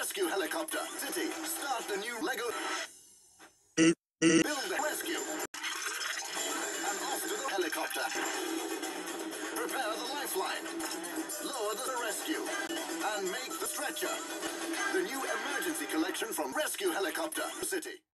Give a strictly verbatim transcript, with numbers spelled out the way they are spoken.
rescue helicopter. City, start the new Lego. Build the rescue. And off to the helicopter. Prepare the lifeline. Lower the rescue. And make the stretcher. The new emergency collection from Rescue Helicopter City.